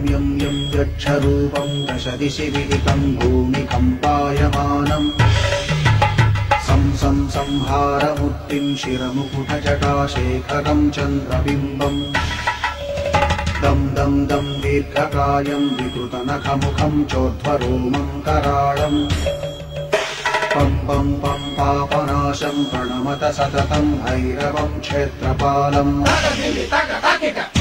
यं यक्षरूपं दशदिशि विदितं भूमिकम्पायमानम् संहारमूर्तिं शिरमुकुटजटाशेखरं चन्द्रबिम्बम् दं दं दं दीर्घकायं विकृतनखमुखं चोद्धरोमं कराळम् पं पं पं पापनाशं प्रणमत सततं भैरवं क्षेत्रपालम्